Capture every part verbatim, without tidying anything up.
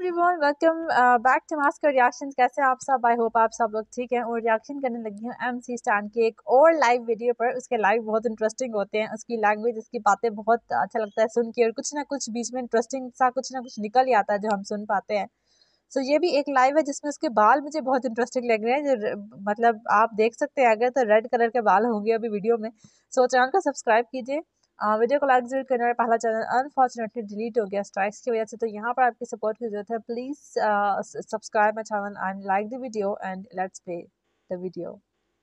Everyone, welcome back to Maskar reactions. कैसे हैं आप सब? आई होप आप सब लोग ठीक हैं। और रिएक्शन करने लगी हूँ एमसी स्टैन के एक और लाइव वीडियो पर। उसके लाइव बहुत इंटरेस्टिंग होते हैं, उसकी लैंग्वेज, उसकी बातें बहुत अच्छा लगता है सुन के, और कुछ ना कुछ बीच में इंटरेस्टिंग सा कुछ ना कुछ निकल ही आता है जो हम सुन पाते हैं। सो so, ये भी एक लाइव है जिसमें उसके बाल मुझे बहुत इंटरेस्टिंग लग रहे हैं। जो र- मतलब आप देख सकते हैं, अगर तो रेड कलर के बाल होंगे अभी वीडियो में। सो so, चैनल को सब्सक्राइब कीजिए, आ, वीडियो को लाइक जरूर करना है। पहला चैनल अनफॉर्चुनेटली डिलीट हो गया स्ट्राइक्स की वजह से, तो यहाँ पर आपकी सपोर्ट की जरूरत है। Please subscribe my channel and like the video and let's play the video.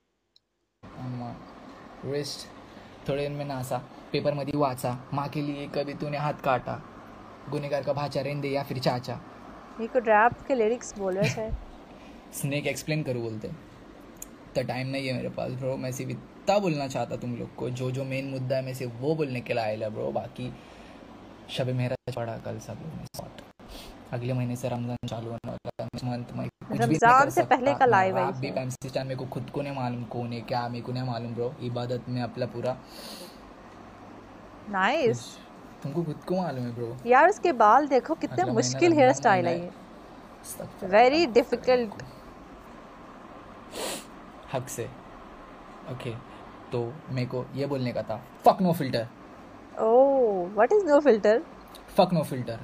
रिस्ट थोड़े दिन में नासा पेपर मध्ये वाचा, माँ के लिए कभी तूने हाथ काटा, गुनेगार का भाचा रेंदे या फिर चाचा। ये को रैप के लिरिक्स बोल रहे थे। स्नेक एक्सप्लेन करूँ बोलते, तो टाइम नहीं है मेरे पास ब्रो। मैं सिर्फ इतना बोलना चाहता तुम लोग को, जो जो मेन मुद्दा है मैं सिर्फ वो बोलने के लिए आया ब्रो। बाकी शब मेरा पड़ा कल सब लोग ने शॉट। अगले महीने से रमजान चालू होने वाला है। मंथ में कुछ भी नहीं कर रमजान से पहले सकता का मैं। लाइव है आप भी एमसी स्टैन मेरे को खुद को नहीं मालूम कौन है क्या, मेरे को नहीं मालूम ब्रो। इबादत में अपना पूरा नाइस। तुमको खुद को मालूम है ब्रो। यार उसके बाल देखो, कितने अगला महीना मुश्किल हेयर रमजान स्टाइल महीना है ये, है, वेरी डिफिकल्ट। हक से ओके। तो मेरे को ये बोलने का था, fuck no filter. Oh, what is no filter? Fuck no filter.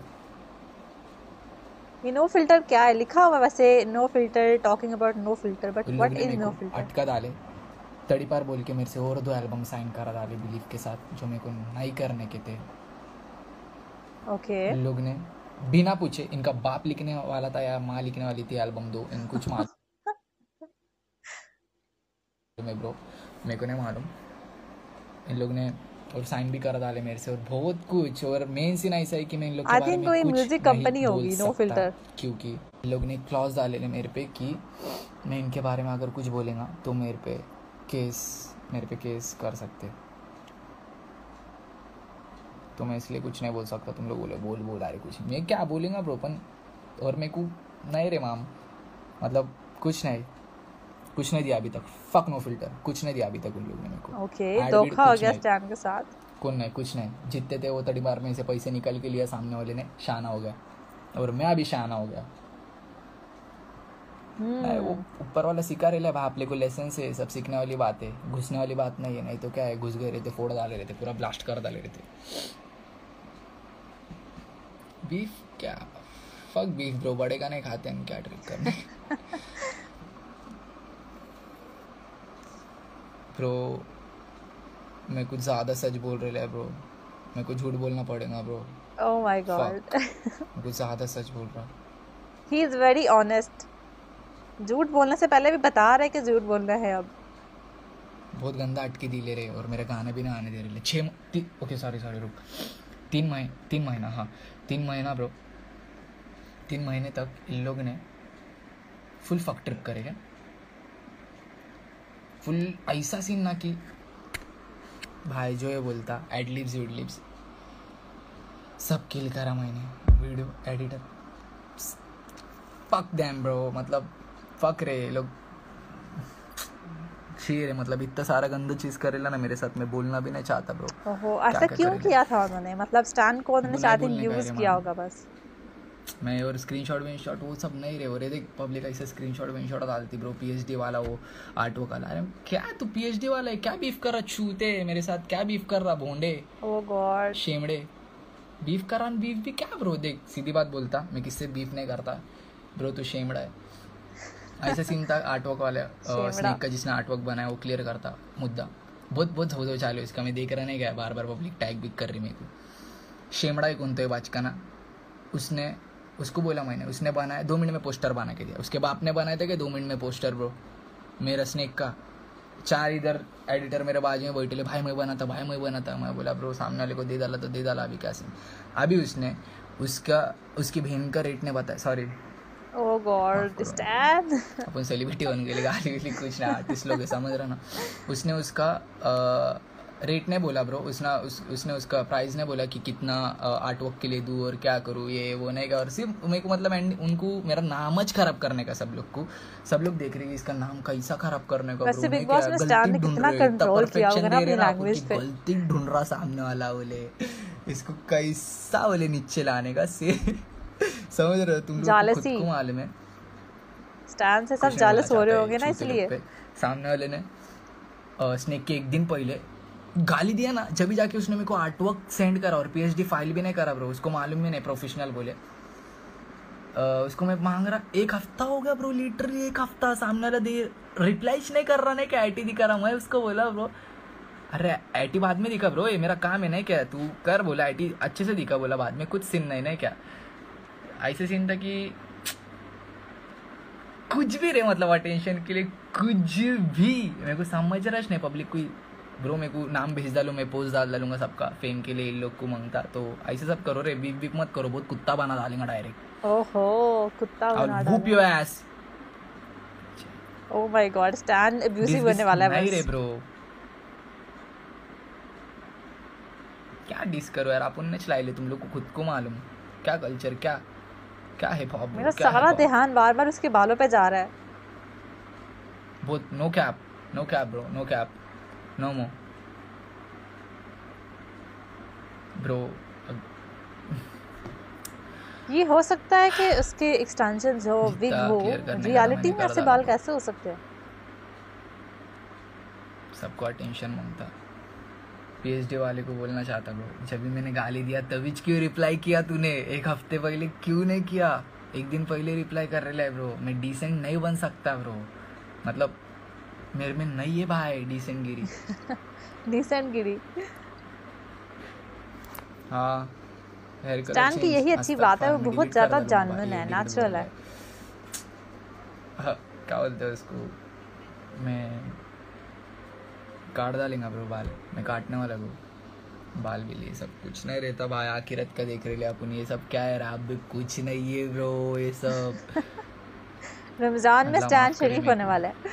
ये नो फिल्टर क्या है? लिखा हुआ वैसे no filter, talking about no filter, but उन लोग व्हाट ने इज मेरे नो को फिल्टर? अटका डाले, तड़ी पार बोल के मेरे से और दो एल्बम साइन करा डाले बिलीव के साथ, जो मेरे को नहीं करने के थे। ओके। इन लोग ने बिना पूछे, इनका बाप लिखने वाला था या माँ लिखने वाली थी एल्बम दो, इन कुछ मालूम है ब्रो, मेरे को नहीं मालूम। इन लोग ने और साइन भी करा डाले मेरे से, और बहुत कुछ। और मेन सीन ऐसा है कि मैं इन लोग के आई बारे थिंक में कोई कुछ म्यूजिक नहीं कंपनी बोल होगी नो सकता, फिल्टर। क्योंकि इन लोग ने क्लॉज डाले मेरे पे कि मैं इनके बारे में अगर कुछ बोलेगा तो मेरे पे केस मेरे पे केस कर सकते। तो मैं इसलिए कुछ नहीं बोल सकता। तुम लोग बोले बोल बोल आ रहे कुछ, मैं क्या बोलूँगा ब्रो पन। और मेरे को नहीं रे माम, मतलब कुछ नहीं कुछ नहीं दिया अभी तक। फक नो फिल्टर कुछ नहीं दिया अभी तक उन लोगों ने मेरे को। ओके, धोखा हो गया स्टैन के साथ। कौन नहीं, कुछ नहीं। जितने थे वो तड़ी बार में से पैसे निकल के लिया सामने वाले ने, शाना हो गया। और मैं अभी शाना हो गया। नहीं, वो ऊपर वाला सिखा रहे भाई आप लोग को लेसन से, सब सीखने वाली बात है, घुसने वाली बात नहीं है। नहीं तो क्या है, घुस गए रहते, फोड़ डाले रहते, पूरा ब्लास्ट कर डाले रहते। बीफ क्या, फक बीफ ब्रो, बड़े का नहीं खाते हैं, क्या ट्रिक करने ब्रो। मैं कुछ ज़्यादा सच बोल रहे हैं ब्रो, मैं कुछ झूठ बोलना पड़ेगा ब्रो। ओह माय गॉड, कुछ ज़्यादा सच बोल रहा। He is very honest. झूठ बोलने से पहले भी बता रहे कि झूठ बोल रहे हैं। अब बहुत गंदा अटके दी ले रहे, और मेरे गाने भी ना आने दे रहे। छः ओके सॉरी सॉरी रुक, तीन महीने तीन महीना हाँ तीन महीना ब्रो, तीन महीने तक इन लोग ने फुल फक ट्रिप करेगा। फुल ऐसा सीन ना कि भाई जो ये बोलता एडलिप्स वीडलिप्स सब किल करा मैंने। Video editor fuck them bro, मतलब फक रहे लोग शेर है। मतलब इतना सारा गंदा चीज करेला ना मेरे साथ, मैं बोलना भी नहीं चाहता ब्रो। ओहो, ऐसा क्यों किया था उन्होंने? मतलब स्टैन को उन्होंने शायद यूज किया होगा बस। मैं और स्क्रीनशॉट विनशॉट वो सब नहीं रहे। और ये देख पब्लिक ऐसे स्क्रीनशॉट विनशॉट डालती ब्रो, पीएचडी वाला वो आर्ट वर्क वाला। अरे क्या तू पीएचडी वाला है, क्या बीफ कर रहा छूते मेरे साथ, क्या बीफ कर रहा भोंडे, ओह गॉड शेमड़े। बीफ कर रहा बीफ भी क्या ब्रो, देख सीधी बात बोलता, मैं किससे बीफ नहीं करता ब्रो, तू शेमड़ा है। ऐसा सीन था आर्टवर्क वाले स्नेक का, जिसने आर्टवर्क बनाया वो क्लियर करता मुद्दा। बहुत बहुत हो चालू इसका, मैं देख रहा नहीं गया, बार बार पब्लिक टैग भी कर रही मेरे को। शेमड़ा एक उनते बाचकाना, उसने उसको बोला मैंने, उसने बनाया दो मिनट में पोस्टर बना के दिया। उसके बाप ने बनाए थे कि दो मिनट में पोस्टर ब्रो मेरा स्नेक का। चार इधर एडिटर मेरे बाजू में बैठे, भाई मैं बना था भाई मैं बना था। मैं बोला ब्रो सामने वाले को दे डाला तो दे डाला, अभी क्या सीन। अभी उसने उसका उसकी बहन का रेट ने बताया, सॉरी ओह गॉड स्टैन, अपन सेलिब्रिटी बन गए, गाली वाली कुछ ना, आर्टिस्ट लोग समझ रहा ना। उसने उसका आ, रेट नहीं बोला ब्रो, उसने उस, उसने उसका प्राइस नहीं बोला कि कितना आर्ट वर्क के लिए दूँ और क्या करूँ ये वो नहीं का। और सिर्फ मेरे को मतलब उनको मेरा नाम ज खराब करने का, सब लोग को सब लोग देख रहे हैं इसका नाम कैसा खराब करने का ब्रो। मैं क्या गलती ढूंढ रहे, इतना परफेक्शन दे रहे ना, गलती ढूंढ रहा सामने वाला, बोले इसको कैसा बोले नीचे लाने का। से समझ रहे हो तुम लोग को खुद जालसी को मालूम है स्टैन से सब क्वेश्चन बोलना जालस हो रहे चाहता है होंगे ना छूते लोग इसलिए। पे सामने वाले ने स्नेक के एक दिन पहले गाली दिया ना जब भी जाके उसने मेरे को आर्टवर्क सेंड करा और पीएचडी फाइल भी नहीं करा ब्रो उसको मालूम भी नहीं प्रोफेशनल बोले uh, उसको मैं मांग रहा एक हफ्ता हो गया ब्रो लिटरली एक हफ्ता सामने वाला दे रिप्लाई नहीं कर रहा नहीं क्या आईटी दिखा रहा मैं उसको बोला ब्रो अरे आईटी बाद में दिखा ब्रो ये मेरा काम है नहीं क्या तू कर बोला आईटी अच्छे से दिखा बोला बाद में कुछ सीन नहीं नहीं क्या ऐसे सीन था कि कुछ भी रहे मतलब अटेंशन के लिए कुछ भी मेरे को समझ रहा नहीं पब्लिक कोई ब्रो मेरे को नाम भेज डालू मैं पोस्ट डाल डालूंगा सबका फेम के लिए इन लोग को मांगता तो ऐसे सब करो रे बीप बीप मत करो बहुत कुत्ता बना डालेंगे डायरेक्ट ओहो कुत्ता बना डालेंगे whoop your ass oh my god Stan abusive बनने वाला है नहीं रे ब्रो क्या डिस करो यार अपन ने चला ले तुम लोग को खुद को मालूम क्या कल्चर क्या क्या हिप हॉप मेरा सारा ध्यान बार बार उसके बालों पे जा रहा है बहुत no cap no cap bro no cap no mo bro ये हो सकता है कि उसके एक्सटेंशंस हो विग हो रियलिटी में ऐसे बाल कैसे हो सकते हैं सबको अटेंशन मांगता पीएचडी वाले को बोलना चाहता ब्रो जब भी मैंने गाली दिया तभी क्यों रिप्लाई किया तूने एक हफ्ते पहले क्यों नहीं किया एक दिन पहले रिप्लाई कर रहा है ब्रो मैं डिसेंट नहीं बन सकता ब्रो मतलब मेरे में नहीं है भाई डिसेंट गिरी डिसेंट गिरी हाँ स्टैन की यही अच्छी बात है वो बहुत ज्यादा जानवन है नेचुरल है क्या बोलते हैं उसको मैं काट डालेंगे ब्रो बाल मैं काटने वाला ब्रो बाल भी लिए सब कुछ नहीं रहता भाई आखिरत का देख रहे अपन ये सब क्या है अब कुछ नहीं है ब्रो ये सब रमजान में स्टैन शरीफ होने वाला है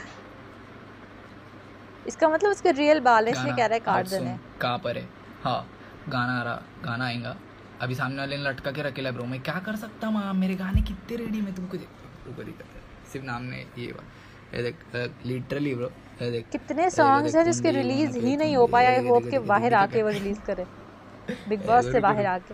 इसका मतलब उसके रियल बाल है इसलिए कह रहा है काट देने कहाँ पर है हाँ गाना आ रहा गाना आएगा अभी सामने वाले ने लटका के रखेला ब्रो मैं क्या कर सकता माँ मेरे गाने कितने रेडी मैं तुमको ऊपर दिखाता है सिर्फ नाम ने ये ये देख लिटरली ब्रो ये देख कितने सॉन्ग्स हैं जिसके रिलीज ही नहीं हो पाया आई होप के बाहर आके वो रिलीज करे बिग बॉस से बाहर आके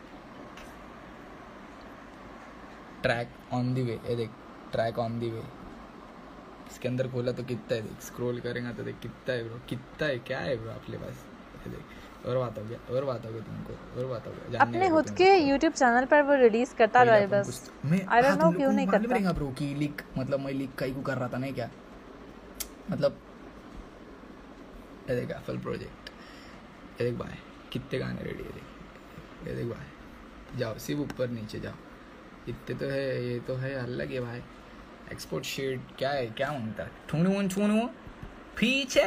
ट्रैक ऑन दी वे ये देख ट्रैक ऑन दी वे इसके अंदर खोला तो कितना है देख स्क्रॉल करेंगे तो देख कितना है ब्रो कितना है क्या है ब्रो आपके पास ये देख और बात हो गया और बात हो गया तुमको और बात हो गया अपने खुद के YouTube चैनल पर वो रिलीज करता रहा है बस आई डोंट नो क्यों नहीं करता ब्रो की लीक मतलब मैं लीक कहीं को कर रहा था नहीं क्या मतलब ये देख एप्पल प्रोजेक्ट ये देख भाई कितने गाने रेडी है देख ये देख भाई जाओ सिर्फ ऊपर नीचे जाओ इतने तो है ये तो है अलग है भाई एक्सपोर्ट शीट क्या है क्या मांगता है ठूणू ठूणू पीछे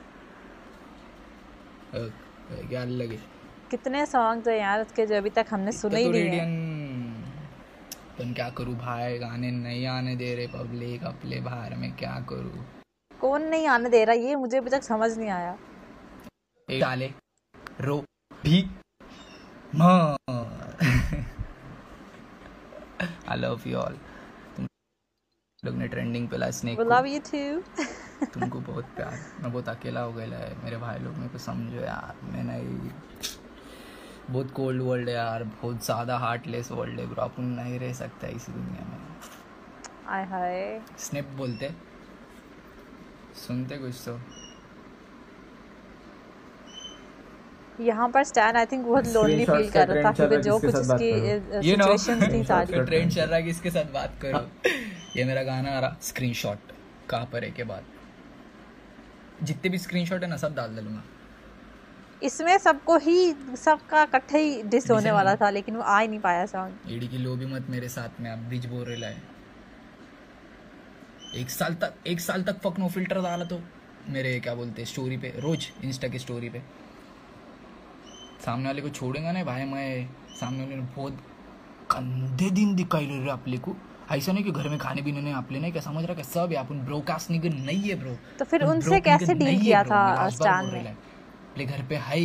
क्या अलग है कितने सॉन्ग्स है यार उसके जो अभी तक हमने सुने ही नहीं है तुम क्या करूं भाई गाने नहीं आने दे रहे पब्लिक अपने बाहर में क्या करूं कौन नहीं आने दे रहा ये मुझे अभी तक समझ नहीं आया डाले रो भी मां आई लव यू ऑल तुम लोग ने ट्रेंडिंग पे ला स्नेक को लव यू टू तुमको बहुत प्यार मैं बहुत अकेला हो गया है मेरे भाई लोग मेरे को समझो यार मैं नहीं बहुत कोल्ड वर्ल्ड है यार बहुत ज़्यादा हार्टलेस वर्ल्ड है ब्रो अपन नहीं रह सकता इसी दुनिया में आय हाय स्नैप बोलते सुनते कुछ तो यहाँ पर स्टैन आई थिंक बहुत लोनली फील कर रहा था क्योंकि जो कुछ उसकी सिचुएशंस थी सारी ट्रेंड चल रहा है कि इसके साथ बात करो ये मेरा गाना आ रहा स्क्रीनशॉट कहाँ पर है के बाद जितने भी स्क्रीनशॉट है ना सब डाल दूंगा इसमें सबको ही सबका इकट्ठे ही डिस होने वाला था लेकिन वो आ ही नहीं पाया सॉन्ग एडी की लो भी मत मेरे साथ में आप ब्रिज बोल रहे है एक साल तक एक साल तक फक नो फिल्टर डाला तो मेरे क्या बोलते हैं स्टोरी पे रोज इंस्टा की स्टोरी पे सामने वाले को छोड़ेगा ना भाई मैं सामने वाले ने बहुत गंदे दिन दिखाई ले रहे अपने को ऐसा नहीं कि घर में खाने पीने नहीं आपले नहीं क्या समझ रहा है सब है अपन ब्रोकास्ट निगन नहीं है ब्रो तो फिर उनसे कैसे डील किया था स्टैन में अपने घर पे है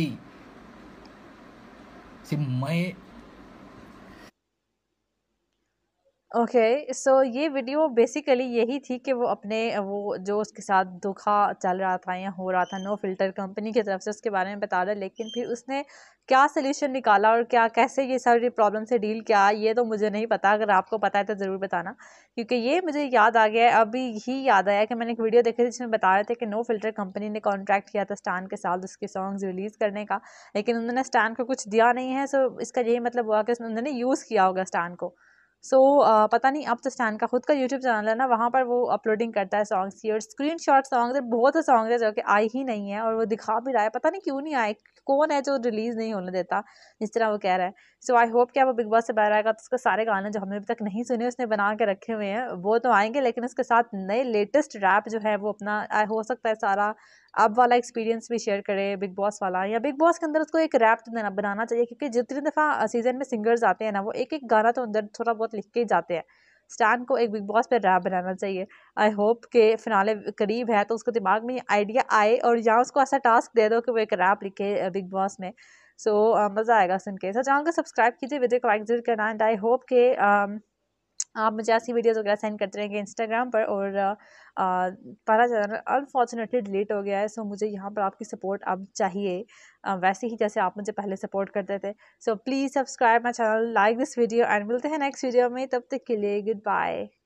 सिर्फ मैं ओके सो ये वीडियो बेसिकली यही थी कि वो अपने वो जो उसके साथ धोखा चल रहा था या हो रहा था नो फिल्टर कंपनी की तरफ से, उसके बारे में बता रहा, लेकिन फिर उसने क्या सोल्यूशन निकाला और क्या कैसे ये सारी प्रॉब्लम से डील किया ये तो मुझे नहीं पता। अगर आपको पता है तो ज़रूर बताना, क्योंकि ये मुझे याद आ गया है, अभी ही याद आया कि मैंने एक वीडियो देखी थी जिसमें बता रहे थे कि नो फिल्टर कंपनी ने कॉन्ट्रैक्ट किया था स्टैन के साथ उसके सॉन्ग्स रिलीज़ करने का, लेकिन उन्होंने स्टैन को कुछ दिया नहीं है। सो इसका यही मतलब हुआ कि उन्होंने यूज़ किया होगा स्टैन को। सो so, uh, पता नहीं, अब तो स्टैन का खुद का यूट्यूब चैनल है ना, वहाँ पर वो अपलोडिंग करता है सॉन्ग्स की और स्क्रीन शॉट सॉन्ग्स है, बहुत से सॉन्ग्स है जो कि आई ही नहीं है और वो दिखा भी रहा है, पता नहीं क्यों नहीं आए, कौन है जो रिलीज़ नहीं होने देता जिस तरह वो कह रहा है। सो आई होप कि वो बिग बॉस से बाहर आएगा तो उसके सारे गाने जो हमने अभी तक नहीं सुने उसने बना के रखे हुए हैं वो तो आएंगे, लेकिन उसके साथ नए लेटेस्ट रैप जो है वो अपना हो सकता है सारा अब वाला एक्सपीरियंस भी शेयर करे बिग बॉस वाला, या बिग बॉस के अंदर उसको एक रैप तो बनाना चाहिए, क्योंकि जितनी दफ़ा सीजन में सिंगर्स आते हैं ना वो एक एक गाना तो अंदर थोड़ा बहुत लिख के ही जाते हैं। स्टैन को एक बिग बॉस पे रैप बनाना चाहिए। आई होप के फिनाले करीब है तो उसको दिमाग में आइडिया आए और या उसको ऐसा टास्क दे दो कि वो एक रैप लिखे बिग बॉस में। सो so, uh, मज़ा आएगा सुन के। सो चैनल को सब्सक्राइब कीजिए, वीडियो को लाइक जरूर करना, एंड आई होप के um, आप मुझे ऐसी वीडियोस वगैरह सेंड करते रहेंगे इंस्टाग्राम पर। और हमारा चैनल अनफॉर्चुनेटली डिलीट हो गया है, सो मुझे यहाँ पर आपकी सपोर्ट अब चाहिए, uh, वैसे ही जैसे आप मुझे पहले सपोर्ट करते थे। So please subscribe my channel, like this video, and मिलते हैं नेक्स्ट वीडियो में, तब तक के लिए गुड बाय।